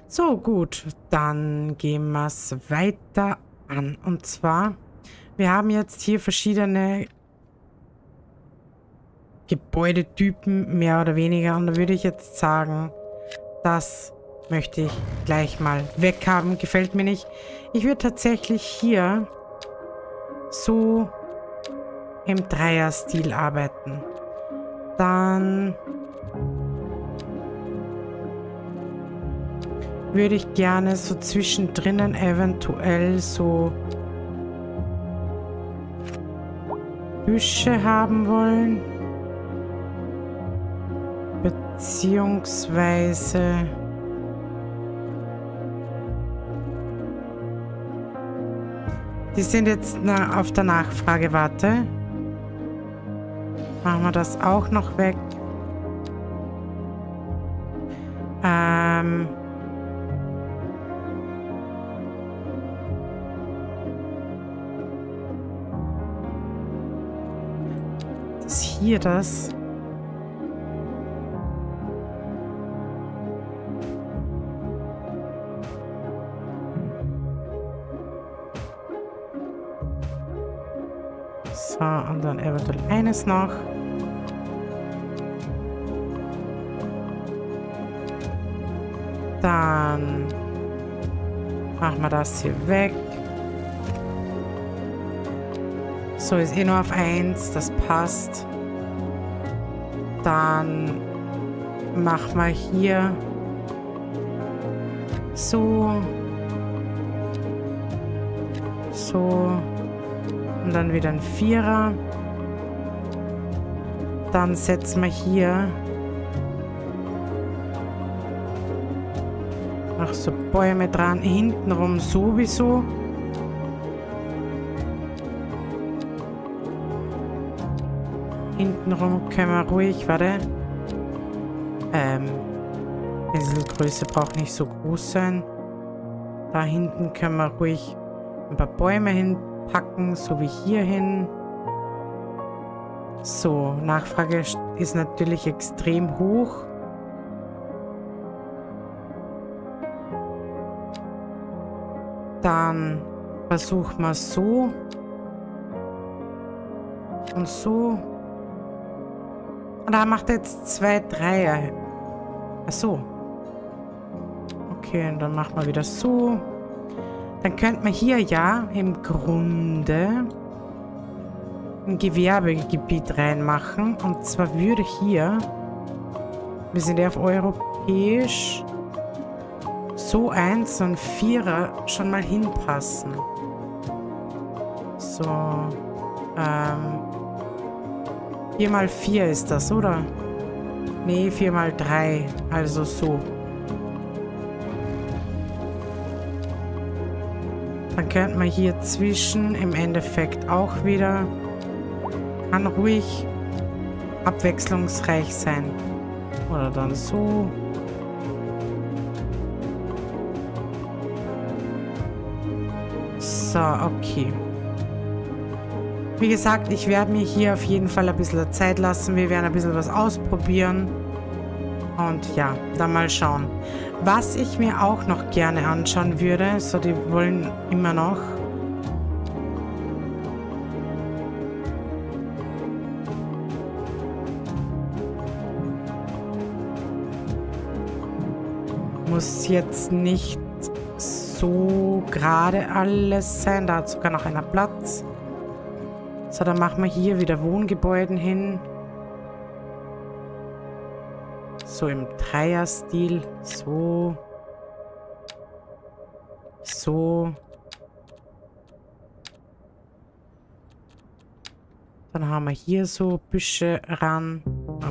So, gut. Dann gehen wir es weiter an. Und zwar, wir haben jetzt hier verschiedene Gebäudetypen, mehr oder weniger. Und da würde ich jetzt sagen, das möchte ich gleich mal weghaben. Gefällt mir nicht. Ich würde tatsächlich hier so im Dreierstil arbeiten. Dann würde ich gerne so zwischendrin eventuell so Büsche haben wollen. Beziehungsweise die sind jetzt auf der Nachfrage. Warte. Machen wir das auch noch weg. Ist hier das? So, und dann eventuell eines noch. Dann machen wir das hier weg. So, ist eh nur auf 1. Das passt. Dann machen wir hier so. So. Und dann wieder ein 4er. Dann setzen wir hier noch so Bäume dran. Hintenrum sowieso. Hintenrum können wir ruhig, warte. Inselgröße braucht nicht so groß sein. Da hinten können wir ruhig ein paar Bäume hinpacken, so wie hier hin. So, Nachfrage ist natürlich extrem hoch. Dann versuchen wir so. Und so. Und da macht er jetzt 2 Dreier. Ach so. Okay, und dann machen wir wieder so. Dann könnte man hier ja im Grunde ein Gewerbegebiet reinmachen. Und zwar würde hier, wir sind ja auf europäisch, so 1 und 4er schon mal hinpassen. So. 4x4 ist das, oder? Nee, 4x3. Also so. Dann könnte man hier zwischen im Endeffekt auch wieder. Kann ruhig abwechslungsreich sein. Oder dann so. So, okay. Wie gesagt, ich werde mir hier auf jeden Fall ein bisschen Zeit lassen. Wir werden ein bisschen was ausprobieren. Und ja, dann mal schauen. Was ich mir auch noch gerne anschauen würde, so die wollen immer noch. Muss jetzt nicht so gerade alles sein. Da hat sogar noch einer Platz. So, dann machen wir hier wieder Wohngebäuden hin. So im Dreierstil. So. So. Dann haben wir hier so Büsche ran.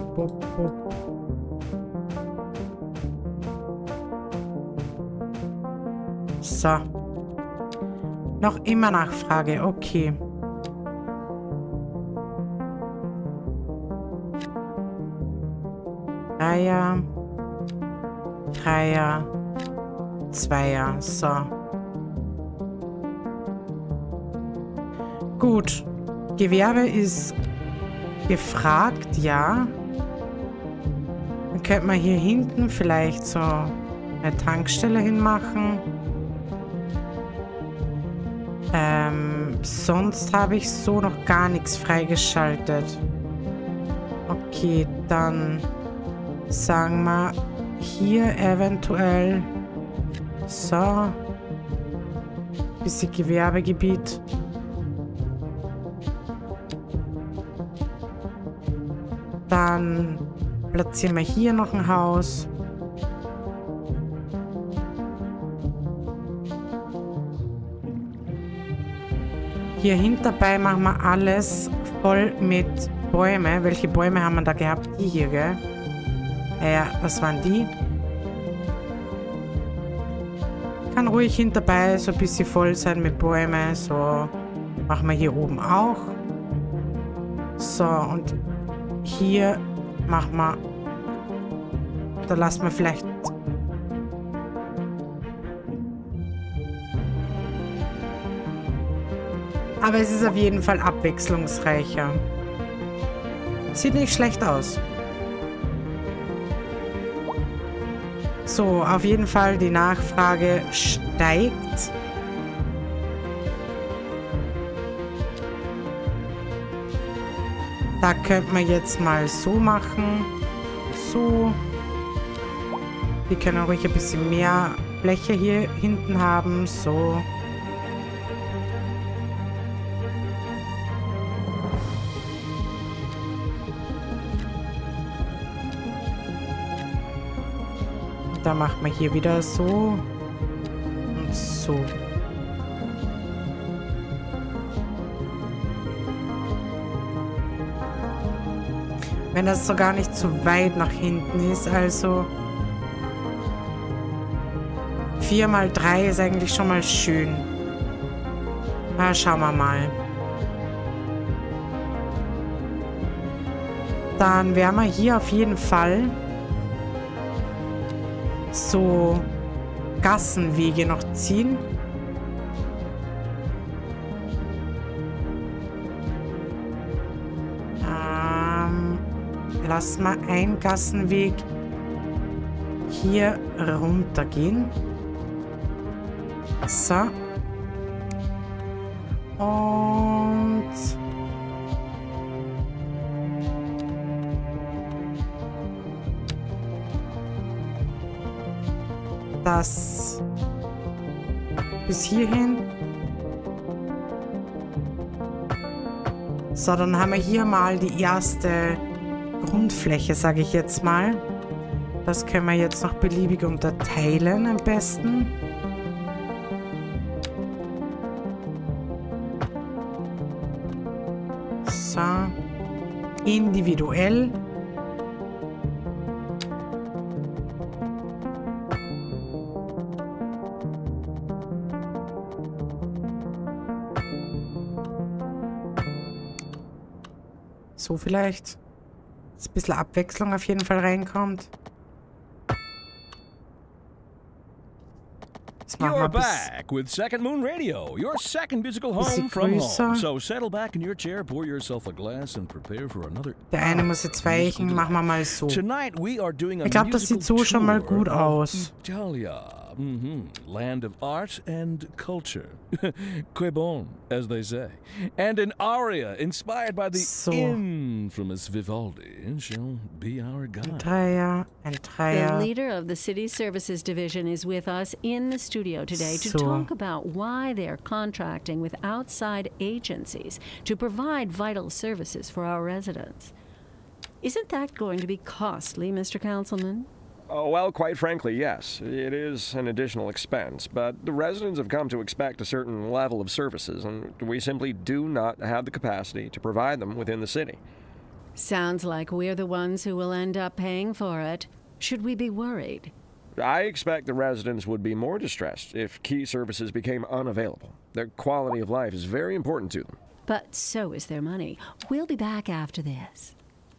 So. Noch immer Nachfrage. Okay. Dreier, 2er, so. Gut. Gewerbe ist gefragt, ja. Dann könnte man hier hinten vielleicht so eine Tankstelle hinmachen. Sonst habe ich so noch gar nichts freigeschaltet. Okay, dann sagen wir hier eventuell so bisschen Gewerbegebiet. Dann platzieren wir hier noch ein Haus. Hier hinterbei machen wir alles voll mit Bäumen. Welche Bäume haben wir da gehabt? Die hier, gell? Ja, was waren die? Kann ruhig hinterbei so ein bisschen voll sein mit Bäumen. So machen wir hier oben auch. So, und hier machen wir... Da lassen wir vielleicht... Aber es ist auf jeden Fall abwechslungsreicher. Sieht nicht schlecht aus. So, auf jeden Fall die Nachfrage steigt. Da könnte man jetzt mal so machen. So. Wir können ruhig ein bisschen mehr Fläche hier hinten haben. So. Da macht man hier wieder so und so. Wenn das so gar nicht so weit nach hinten ist, also 4×3 ist eigentlich schon mal schön. Na, schauen wir mal. Dann werden wir hier auf jeden Fall so Gassenwege noch ziehen. Lass mal einen Gassenweg hier runter gehen. So. Und das bis hierhin. So, dann haben wir hier mal die erste Grundfläche, sage ich jetzt mal. Das können wir jetzt noch beliebig unterteilen am besten. So. Individuell. So vielleicht. Dass ein bisschen Abwechslung auf jeden Fall reinkommt. Das machen wir You're back with Second Moon Radio, your second musical home from home. So settle back in your chair, pour yourself a glass and prepare for another. Der eine muss jetzt weichen, machen wir mal so. Tonight we are doing a Ich glaube, das sieht so schon mal gut aus. Italia. Land of art and culture. Que bon, as they say. And an aria inspired by the infamous Vivaldi shall be our guide. The leader of the City Services Division is with us in the studio today to talk about why they're contracting with outside agencies to provide vital services for our residents. Isn't that going to be costly, Mr. Councilman? Oh, well, quite frankly, yes. It is an additional expense, but the residents have come to expect a certain level of services, and we simply do not have the capacity to provide them within the city. Sounds like we're the ones who will end up paying for it. Should we be worried? I expect the residents would be more distressed if key services became unavailable. Their quality of life is very important to them. But so is their money. We'll be back after this.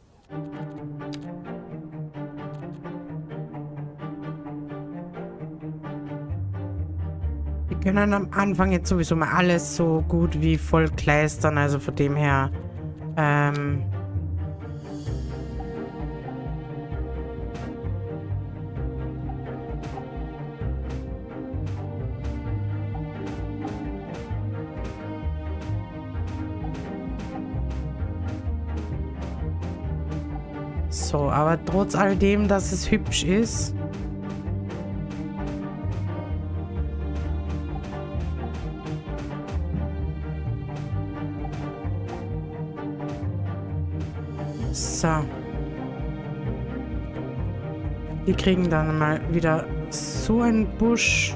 Wir können am Anfang jetzt sowieso mal alles so gut wie voll kleistern, also von dem her, So, aber trotz all dem, dass es hübsch ist... So. Die kriegen dann mal wieder so einen Busch.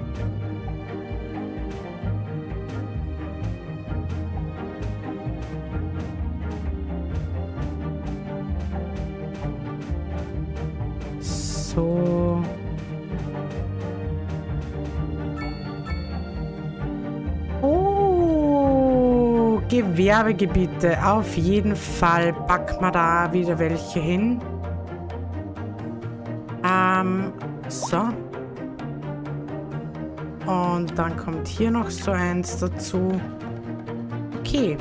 So. Oh, Gewerbegebiete. Auf jeden Fall packen wir da wieder welche hin. So. Und dann kommt hier noch so eins dazu. Okay.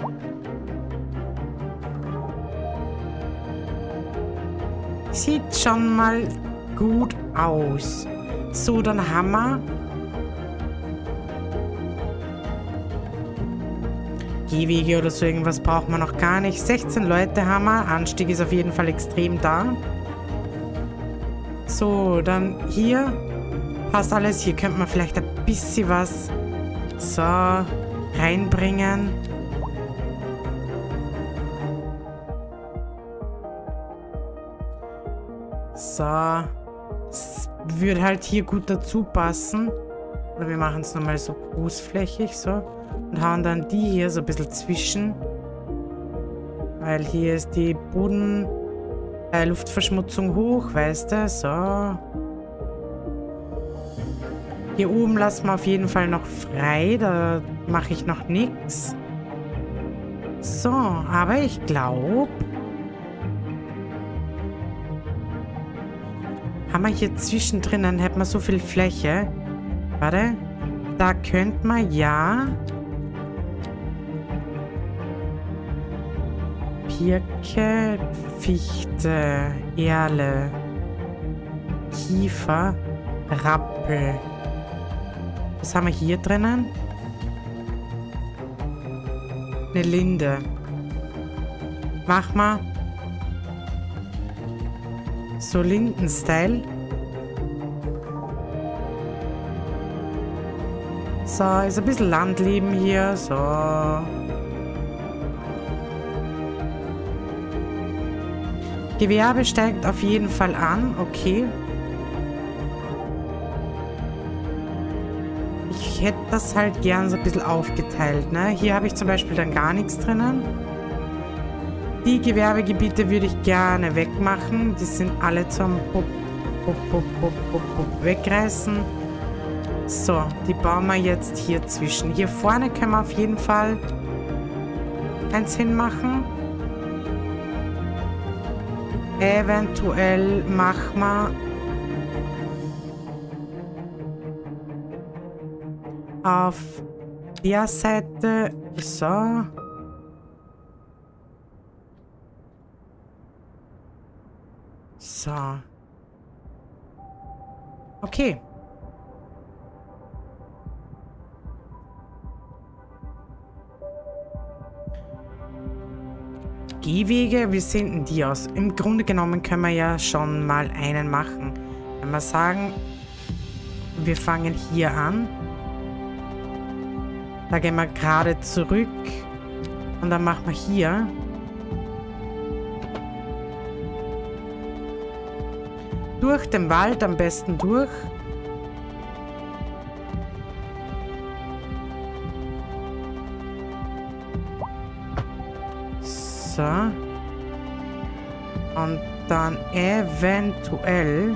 Sieht schon mal gut aus. So, dann haben wir Gehwege oder so irgendwas brauchen wir noch gar nicht. 16 Leute haben wir. Anstieg ist auf jeden Fall extrem da. So, dann hier passt alles. Hier könnte man vielleicht ein bisschen was so reinbringen. So. Das würde halt hier gut dazu passen. Oder wir machen es nochmal so großflächig, so. Und hauen dann die hier so ein bisschen zwischen. Weil hier ist die Luftverschmutzung hoch, weißt du? So. Hier oben lassen wir auf jeden Fall noch frei. Da mache ich noch nichts. So, aber ich glaube... Haben wir hier zwischendrin, dann hätten wir so viel Fläche. Warte. Da könnte man ja... Birke, Fichte, Erle, Kiefer, Rappel. Was haben wir hier drinnen? Eine Linde. Mach mal. So Linden-Style. So, ist ein bisschen Landleben hier. So. Gewerbe steigt auf jeden Fall an. Okay. Ich hätte das halt gern so ein bisschen aufgeteilt, ne? Hier habe ich zum Beispiel dann gar nichts drinnen. Die Gewerbegebiete würde ich gerne wegmachen. Die sind alle zum wegreißen. So, die bauen wir jetzt hier zwischen. Hier vorne können wir auf jeden Fall eins hinmachen. Eventuell machen wir auf der Seite so. So. Okay. Gehwege, wie sehen denn die aus? Im Grunde genommen können wir ja schon mal einen machen. Wenn wir sagen, wir fangen hier an. Da gehen wir gerade zurück. Und dann machen wir hier. Durch den Wald am besten durch. So. Und dann eventuell...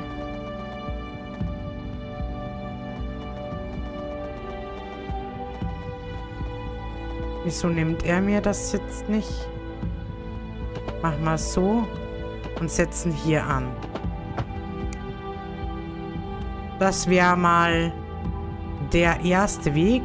Wieso nimmt er mir das jetzt nicht? Machen wir so und setzen hier an. Das wäre mal der erste Weg.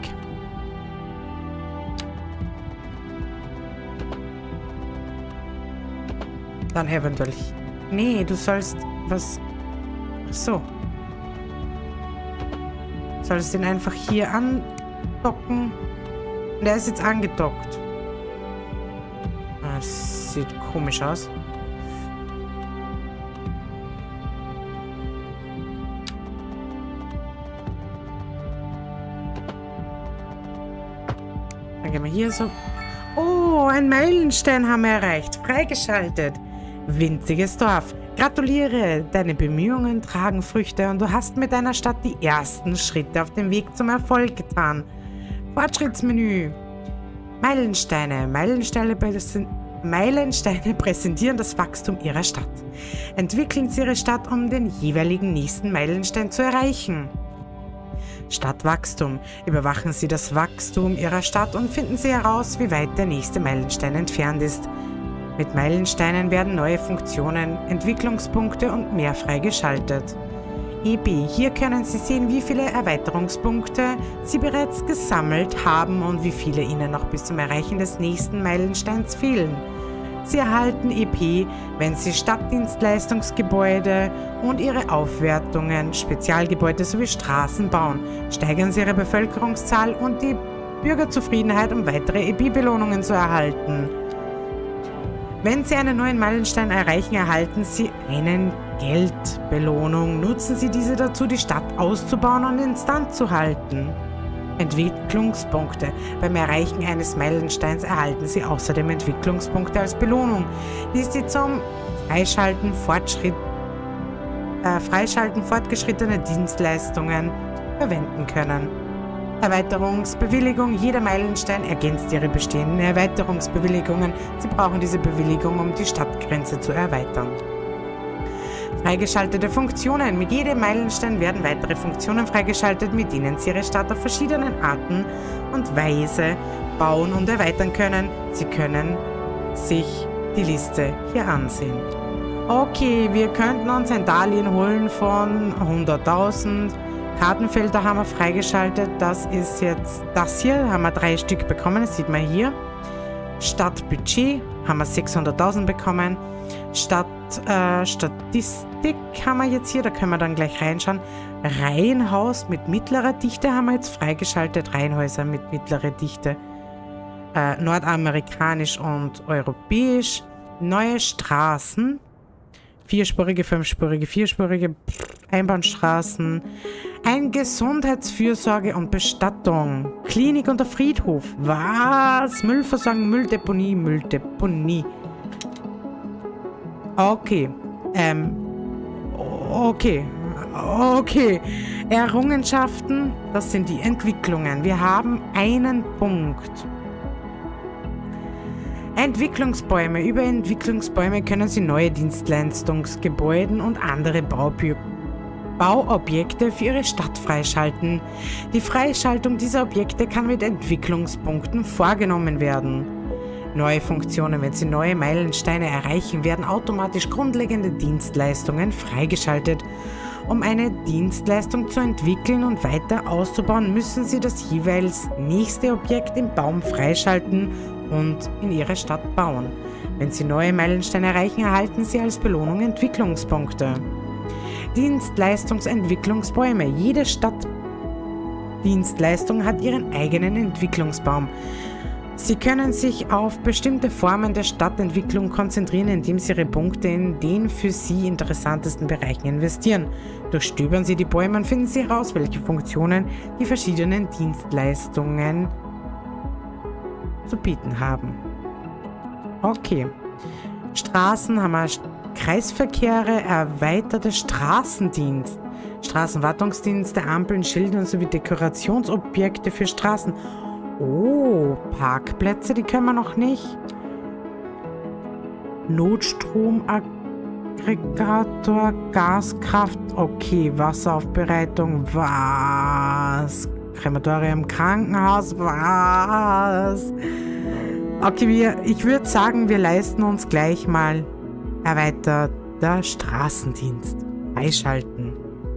Dann eventuell... Nee, du sollst was... So. Sollst den einfach hier andocken. Und der ist jetzt angedockt. Das sieht komisch aus. Dann gehen wir hier so. Oh, ein Meilenstein haben wir erreicht. Freigeschaltet. Winziges Dorf. Gratuliere. Deine Bemühungen tragen Früchte und du hast mit deiner Stadt die ersten Schritte auf dem Weg zum Erfolg getan. Fortschrittsmenü. Meilensteine. Meilensteine präsentieren das Wachstum ihrer Stadt. Entwickeln Sie Ihre Stadt, um den jeweiligen nächsten Meilenstein zu erreichen. Stadtwachstum. Überwachen Sie das Wachstum Ihrer Stadt und finden Sie heraus, wie weit der nächste Meilenstein entfernt ist. Mit Meilensteinen werden neue Funktionen, Entwicklungspunkte und mehr freigeschaltet. EB. Hier können Sie sehen, wie viele Erweiterungspunkte Sie bereits gesammelt haben und wie viele Ihnen noch bis zum Erreichen des nächsten Meilensteins fehlen. Sie erhalten EP, wenn Sie Stadtdienstleistungsgebäude und ihre Aufwertungen, Spezialgebäude sowie Straßen bauen. Steigern Sie Ihre Bevölkerungszahl und die Bürgerzufriedenheit, um weitere EP-Belohnungen zu erhalten. Wenn Sie einen neuen Meilenstein erreichen, erhalten Sie eine Geldbelohnung. Nutzen Sie diese dazu, die Stadt auszubauen und instand zu halten. Entwicklungspunkte. Beim Erreichen eines Meilensteins erhalten Sie außerdem Entwicklungspunkte als Belohnung, die Sie zum Freischalten fortgeschrittener Dienstleistungen verwenden können. Erweiterungsbewilligung. Jeder Meilenstein ergänzt Ihre bestehenden Erweiterungsbewilligungen. Sie brauchen diese Bewilligung, um die Stadtgrenze zu erweitern. Freigeschaltete Funktionen. Mit jedem Meilenstein werden weitere Funktionen freigeschaltet, mit denen Sie Ihre Stadt auf verschiedenen Arten und Weise bauen und erweitern können. Sie können sich die Liste hier ansehen. Okay, wir könnten uns ein Darlehen holen von 100.000. Kartenfelder haben wir freigeschaltet. Das ist jetzt das hier. Haben wir 3 Stück bekommen. Das sieht man hier. Stadtbudget haben wir 600.000 bekommen. Statistik haben wir jetzt hier. Da können wir dann gleich reinschauen. Reihenhaus mit mittlerer Dichte haben wir jetzt freigeschaltet. Reihenhäuser mit mittlerer Dichte. Nordamerikanisch und europäisch. Neue Straßen. 4-spurige, 5-spurige, 4-spurige Einbahnstraßen. Ein Gesundheitsfürsorge und Bestattung. Klinik und der Friedhof. Was? Müllversorgung, Mülldeponie, Mülldeponie. Okay. Okay. Errungenschaften, das sind die Entwicklungen. Wir haben einen Punkt. Entwicklungsbäume. Über Entwicklungsbäume können Sie neue Dienstleistungsgebäude und andere Bauobjekte für Ihre Stadt freischalten. Die Freischaltung dieser Objekte kann mit Entwicklungspunkten vorgenommen werden. Neue Funktionen. Wenn Sie neue Meilensteine erreichen, werden automatisch grundlegende Dienstleistungen freigeschaltet. Um eine Dienstleistung zu entwickeln und weiter auszubauen, müssen Sie das jeweils nächste Objekt im Baum freischalten und in Ihre Stadt bauen. Wenn Sie neue Meilensteine erreichen, erhalten Sie als Belohnung Entwicklungspunkte. Dienstleistungsentwicklungsbäume. Jede Stadtdienstleistung hat ihren eigenen Entwicklungsbaum. Sie können sich auf bestimmte Formen der Stadtentwicklung konzentrieren, indem Sie Ihre Punkte in den für Sie interessantesten Bereichen investieren. Durchstöbern Sie die Bäume und finden Sie heraus, welche Funktionen die verschiedenen Dienstleistungen zu bieten haben. Okay. Straßen haben wir Kreisverkehre, erweiterte Straßendienst, Straßenwartungsdienste, Ampeln, Schilder sowie Dekorationsobjekte für Straßen. Oh, Parkplätze, die können wir noch nicht. Notstromaggregator, Gaskraft, okay, Wasseraufbereitung, was? Krematorium, Krankenhaus, was? Okay, ich würde sagen, wir leisten uns gleich mal erweiterter Straßendienst. Freischalten.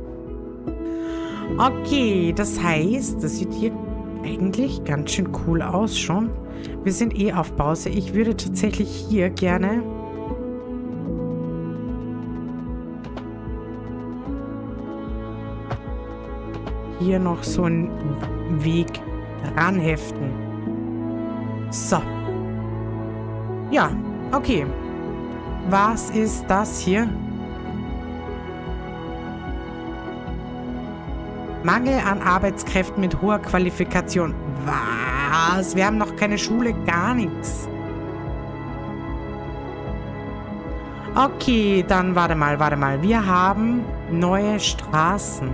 Okay, das heißt, das sieht hier eigentlich ganz schön cool aus schon. Wir sind eh auf Pause. Ich würde tatsächlich hier gerne noch so einen Weg ranheften. So. Ja, okay. Was ist das hier? Mangel an Arbeitskräften mit hoher Qualifikation. was? Wir haben noch keine Schule, gar nichts. Okay, dann warte mal. Wir haben neue Straßen.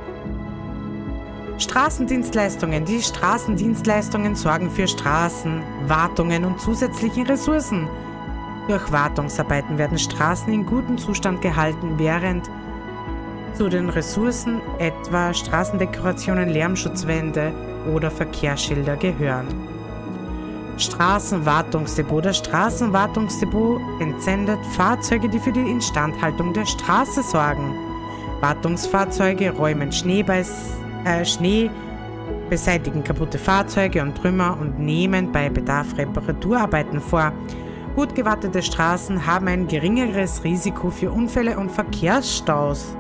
Straßendienstleistungen. Die Straßendienstleistungen sorgen für Straßen, Wartungen und zusätzlichen Ressourcen. Durch Wartungsarbeiten werden Straßen in gutem Zustand gehalten, während zu den Ressourcen etwa Straßendekorationen, Lärmschutzwände oder Verkehrsschilder gehören. Straßenwartungsdepot. Das Straßenwartungsdepot entsendet Fahrzeuge, die für die Instandhaltung der Straße sorgen. Wartungsfahrzeuge räumen Schnee, beseitigen kaputte Fahrzeuge und Trümmer und nehmen bei Bedarf Reparaturarbeiten vor. Gut gewartete Straßen haben ein geringeres Risiko für Unfälle und Verkehrsstaus.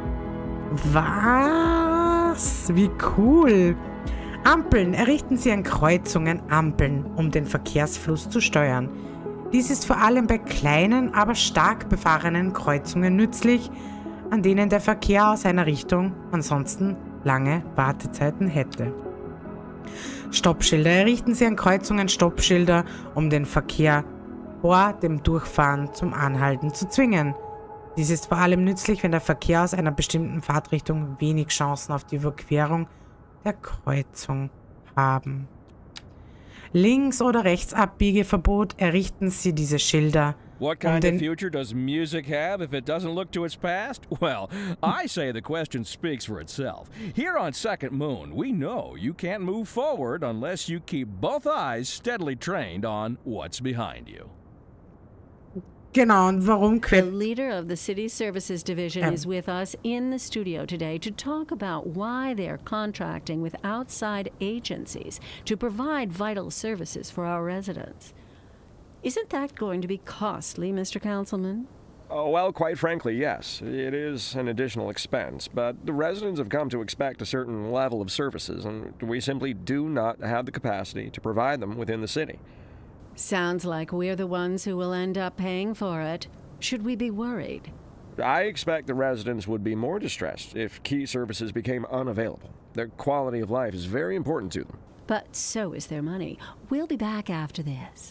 Was? Wie cool! Ampeln. Errichten Sie an Kreuzungen Ampeln, um den Verkehrsfluss zu steuern. Dies ist vor allem bei kleinen, aber stark befahrenen Kreuzungen nützlich, an denen der Verkehr aus einer Richtung ansonsten lange Wartezeiten hätte. Stoppschilder. Errichten Sie an Kreuzungen Stoppschilder, um den Verkehr vor dem Durchfahren zum Anhalten zu zwingen. Dies ist vor allem nützlich, wenn der Verkehr aus einer bestimmten Fahrtrichtung wenig Chancen auf die Überquerung der Kreuzung haben. Links- oder Rechtsabbiegeverbot. Errichten Sie diese Schilder. What kind of future does music have if it doesn't look to its past? Well, I say the question speaks for itself. Here on Second Moon, we know you can't move forward unless you keep both eyes steadily trained on what's behind you. Genau, und warum The leader of the City Services Division is with us in the studio today to talk about why they're contracting with outside agencies to provide vital services for our residents. Isn't that going to be costly, Mr. Councilman? Oh, well, quite frankly, yes. It is an additional expense, but the residents have come to expect a certain level of services, and we simply do not have the capacity to provide them within the city. Sounds like we're the ones who will end up paying for it. Should we be worried? I expect the residents would be more distressed if key services became unavailable. Their quality of life is very important to them. But so is their money. We'll be back after this.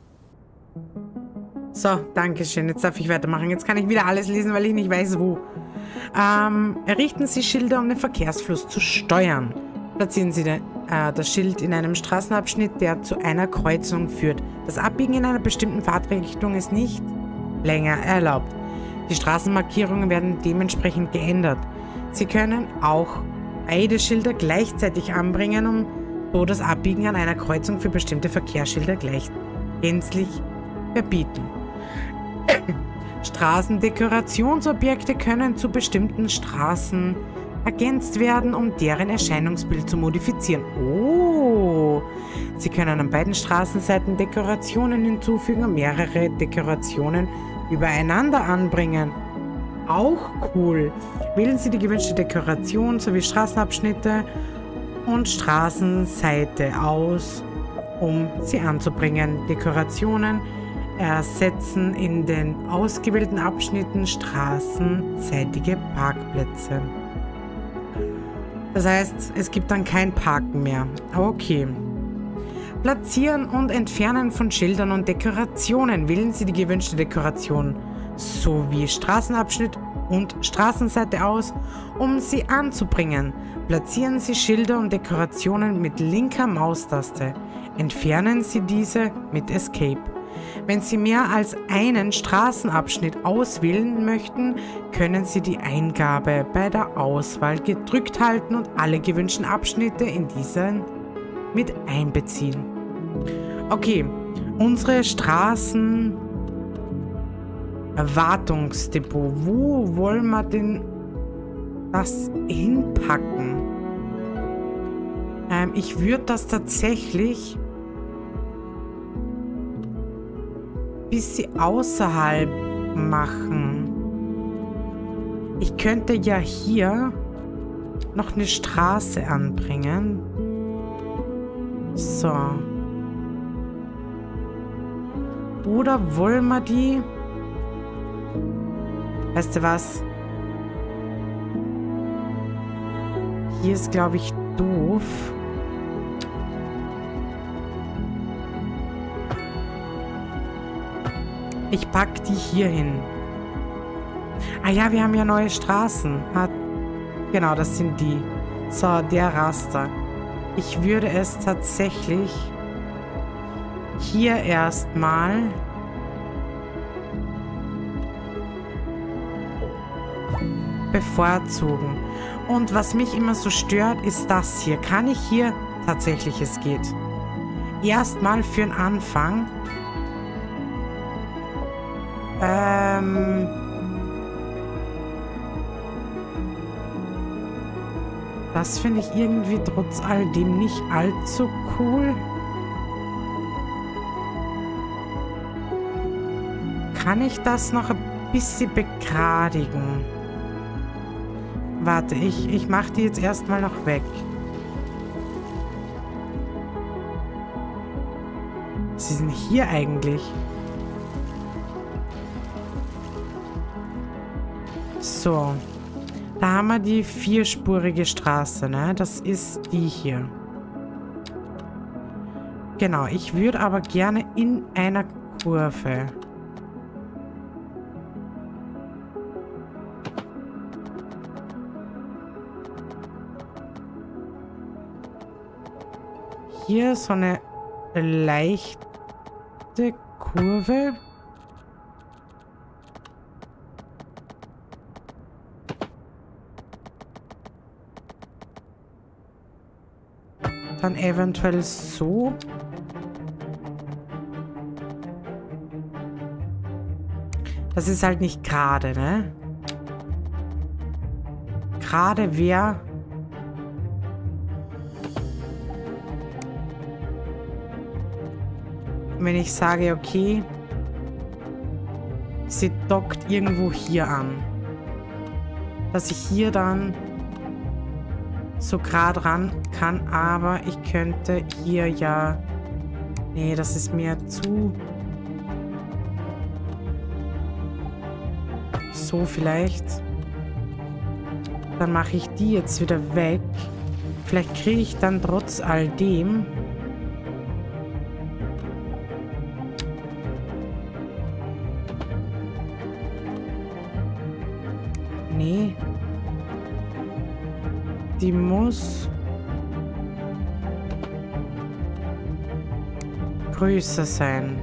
So, danke schön. Jetzt darf ich weitermachen. Jetzt kann ich wieder alles lesen, weil ich nicht weiß, wo. Errichten Sie Schilder, um den Verkehrsfluss zu steuern. Platzieren Sie das Schild in einem Straßenabschnitt, der zu einer Kreuzung führt. Das Abbiegen in einer bestimmten Fahrtrichtung ist nicht länger erlaubt. Die Straßenmarkierungen werden dementsprechend geändert. Sie können auch beide Schilder gleichzeitig anbringen, um so das Abbiegen an einer Kreuzung für bestimmte Verkehrsschilder gänzlich verbieten. Straßendekorationsobjekte können zu bestimmten Straßen ergänzt werden, um deren Erscheinungsbild zu modifizieren. Oh! Sie können an beiden Straßenseiten Dekorationen hinzufügen und mehrere Dekorationen übereinander anbringen. Auch cool! Wählen Sie die gewünschte Dekoration sowie Straßenabschnitte und Straßenseite aus, um sie anzubringen. Dekorationen ersetzen in den ausgewählten Abschnitten straßenseitige Parkplätze. Das heißt, es gibt dann kein Parken mehr. Okay. Platzieren und Entfernen von Schildern und Dekorationen. Wählen Sie die gewünschte Dekoration sowie Straßenabschnitt und Straßenseite aus, um sie anzubringen. Platzieren Sie Schilder und Dekorationen mit linker Maustaste. Entfernen Sie diese mit Escape. Wenn Sie mehr als einen Straßenabschnitt auswählen möchten, können Sie die Eingabe bei der Auswahl gedrückt halten und alle gewünschten Abschnitte in diesen mit einbeziehen. Okay, unsere Straßenwartungsdepot. Wo wollen wir denn das hinpacken? Ich würde das tatsächlich bisschen außerhalb machen. Ich könnte ja hier noch eine Straße anbringen. So. Oder wollen wir die... Weißt du was? Hier ist, glaube ich, doof. Ich pack die hier hin. Ah ja, wir haben ja neue Straßen. Genau, das sind die. So, der Raster. Ich würde es tatsächlich hier erstmal bevorzugen. Und was mich immer so stört, ist das hier. Kann ich hier tatsächlich, es geht. Erstmal für den Anfang. Das finde ich irgendwie trotz alledem nicht allzu cool. Kann ich das noch ein bisschen begradigen? Warte, ich mache die jetzt erstmal noch weg. Was ist denn hier eigentlich? So. Da haben wir die vierspurige Straße, ne? Das ist die hier. Genau, ich würde aber gerne in einer Kurve. Hier so eine leichte Kurve. Dann eventuell so. Das ist halt nicht gerade, ne? Gerade wäre... Wenn ich sage, okay, sie dockt irgendwo hier an. Dass ich hier dann so gerade ran kann, aber ich könnte hier ja... Nee, das ist mir zu... So vielleicht. Dann mache ich die jetzt wieder weg. Vielleicht kriege ich dann trotz all dem... Nee. Die muss größer sein.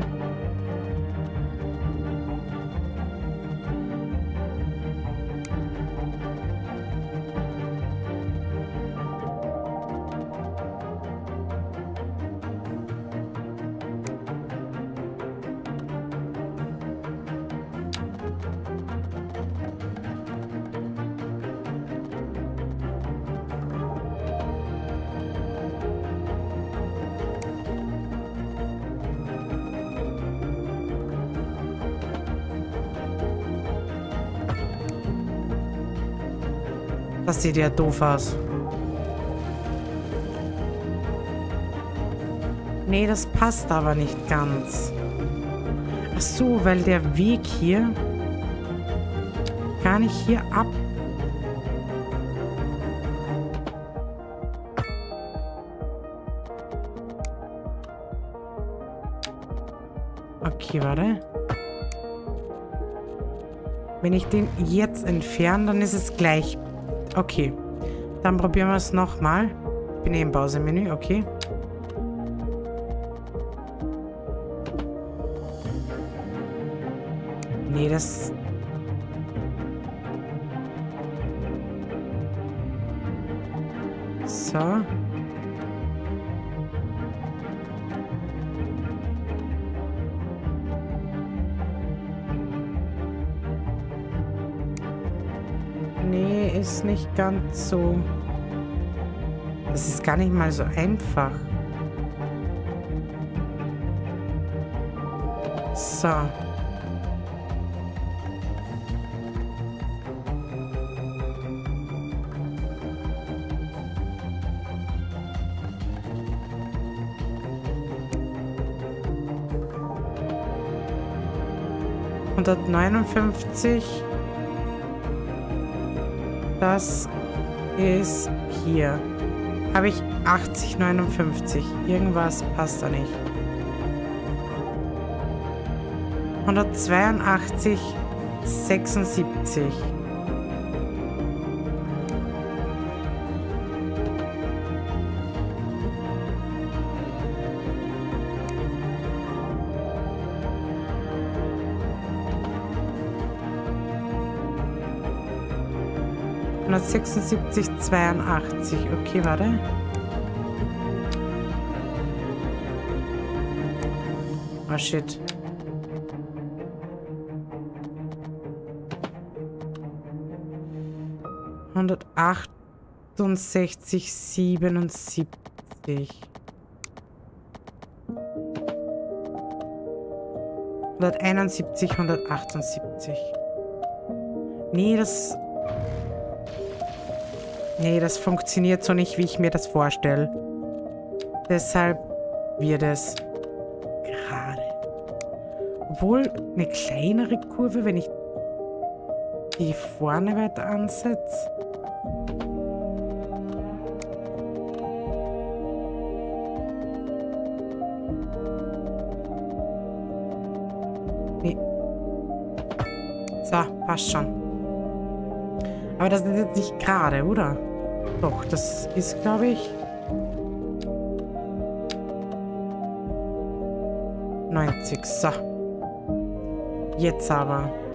Das sieht ja doof aus. Nee, das passt aber nicht ganz. Ach so, weil der Weg hier gar nicht hier ab. Okay, warte. Wenn ich den jetzt entferne, dann ist es gleich. Okay, dann probieren wir es nochmal. Ich bin im Pausemenü, okay. Nee, das... So. Nee, ist nicht ganz so... Das ist gar nicht mal so einfach. So. ...159... Das ist hier. Habe ich 80,59. Irgendwas passt da nicht. 182, 76. Und 76, 82. Okay, warte. Oh shit. ...168, 77. 171, 178. Nee, das funktioniert so nicht, wie ich mir das vorstelle. Deshalb wird es gerade. Obwohl, eine kleinere Kurve, wenn ich die vorne weiter ansetze. Nee. So, passt schon. Aber das ist jetzt nicht gerade, oder? Doch, das ist, glaube ich... 90. So. Jetzt aber.